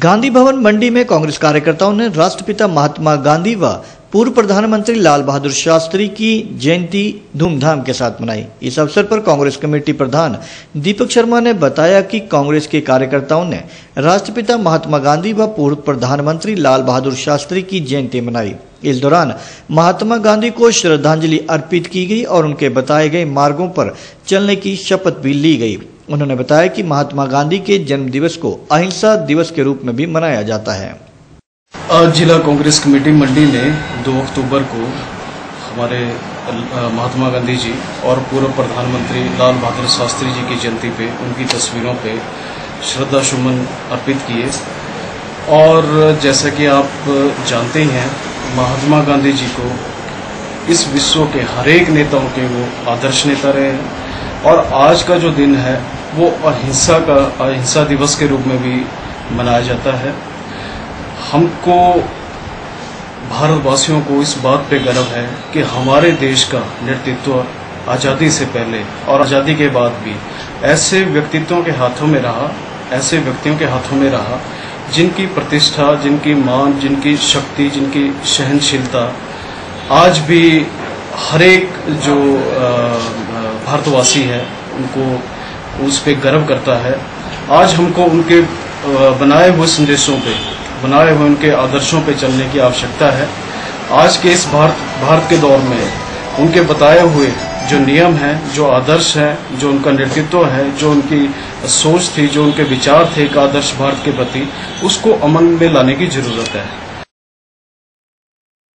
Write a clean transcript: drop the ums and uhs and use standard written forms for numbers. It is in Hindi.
गांधी भवन मंडी में कांग्रेस कार्यकर्ताओं ने राष्ट्रपिता महात्मा गांधी व पूर्व प्रधानमंत्री लाल बहादुर शास्त्री की जयंती धूमधाम के साथ मनाई। इस अवसर पर कांग्रेस कमेटी प्रधान दीपक शर्मा ने बताया कि कांग्रेस के कार्यकर्ताओं ने राष्ट्रपिता महात्मा गांधी व पूर्व प्रधानमंत्री लाल बहादुर शास्त्री की जयंती मनाई। इस दौरान महात्मा गांधी को श्रद्धांजलि अर्पित की गई और उनके बताए गए मार्गों पर चलने की शपथ भी ली गई। उन्होंने बताया कि महात्मा गांधी के जन्म दिवस को अहिंसा दिवस के रूप में भी मनाया जाता है। आज जिला कांग्रेस कमेटी मंडी ने 2 अक्टूबर को हमारे महात्मा गांधी जी और पूर्व प्रधानमंत्री लाल बहादुर शास्त्री जी की जयंती पे उनकी तस्वीरों पे श्रद्धा सुमन अर्पित किए। और जैसा कि आप जानते ही हैं, महात्मा गांधी जी को इस विश्व के हर एक नेताओं के वो आदर्श नेता रहे हैं और आज का जो दिन है वो अहिंसा दिवस के रूप में भी मनाया जाता है। हमको भारतवासियों को इस बात पे गर्व है कि हमारे देश का नेतृत्व आज़ादी से पहले और आज़ादी के बाद भी ऐसे व्यक्तित्वों के हाथों में रहा, ऐसे व्यक्तियों के हाथों में रहा जिनकी प्रतिष्ठा, जिनकी मान, जिनकी शक्ति, जिनकी सहनशीलता आज भी हर एक जो भारतवासी है उनको उस पे गर्व करता है। आज हमको उनके बनाए हुए संदेशों पे, बनाए हुए उनके आदर्शों पे चलने की आवश्यकता है। आज के इस भारत के दौर में उनके बताए हुए जो नियम हैं, जो आदर्श हैं, जो उनका नेतृत्व है, जो उनकी सोच थी, जो उनके विचार थे एक आदर्श भारत के प्रति, उसको अमल में लाने की जरूरत है।